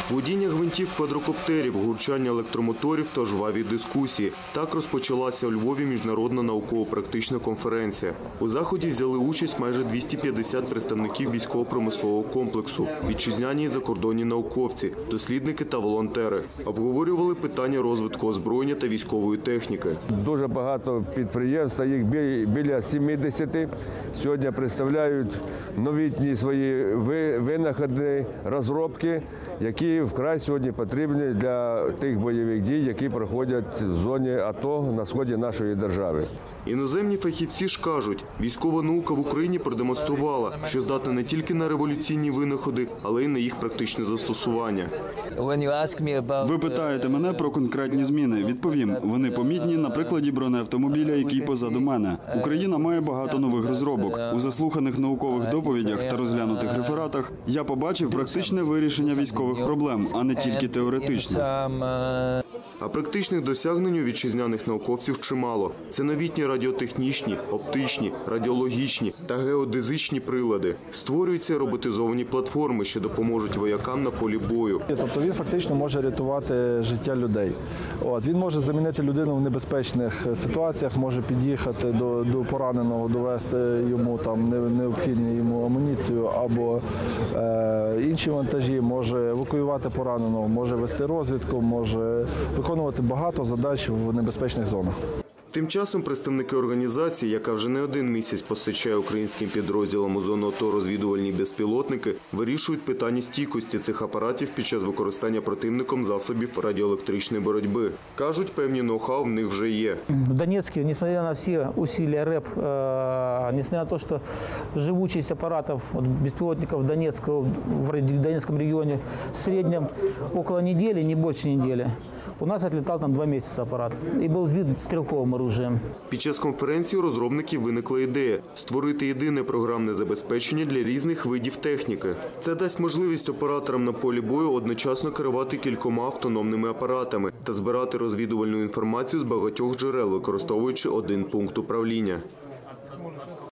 Водіння гвинтів квадрокоптерів, гурчання електромоторів та жваві дискусії. Так розпочалася у Львові міжнародна науково-практична конференція. У заході взяли участь майже 250 представників військово-промислового комплексу, вітчизняні і закордонні науковці, дослідники та волонтери. Обговорювали питання розвитку озброєння та військової техніки. Дуже багато підприємств, їх біля 70, сьогодні представляють новітні свої винаходи, розробки, які вкрай сьогодні потрібні для тих бойових дій, які проходять в зоні АТО на сході нашої держави. Іноземні фахівці ж кажуть, військова наука в Україні продемонструвала, що здатна не тільки на революційні винаходи, але й на їх практичне застосування. Ви питаєте мене про конкретні зміни. Відповім, вони помітні на прикладі бронеавтомобіля, який позаду мене. Україна має багато нових розробок. У заслуханих наукових доповідях та розглянутих рефератах я побачив практичне вирішення військових проблем, а не тільки теоретичне. А практичних досягнень у вітчизняних науковців чимало. Це новітні радіотехнічні, оптичні, радіологічні та геодезичні прилади. Створюються роботизовані платформи, що допоможуть воякам на полі бою. Тобто він фактично може рятувати життя людей. Він може замінити людину в небезпечних ситуаціях, може під'їхати до пораненого, довести йому необхідну йому амуніцію або інші вантажі, може евакуювати пораненого, може вести розвідку, може виконувати багато задач в небезпечних зонах. Тим часом представники організації, яка вже не один місяць постачає українським підрозділам у зону АТО розвідувальні безпілотники, вирішують питання стійкості цих апаратів під час використання противником засобів радіоелектричної боротьби. Кажуть, певні ноу-хау в них вже є. В Донецке, несмотря на все усилия РЭП, несмотря на то, что живучесть аппаратов беспилотников в Донецком регионе в среднем около недели, не больше недели, у нас отлетал там 2 месяца аппарат и был сбит стрелковым оружием. Під час конференції у розробників виникла ідея – створити єдине програмне забезпечення для різних видів техніки. Це дасть можливість операторам на полі бою одночасно керувати кількома автономними апаратами та збирати розвідувальну інформацію з багатьох джерел, використовуючи один пункт управління.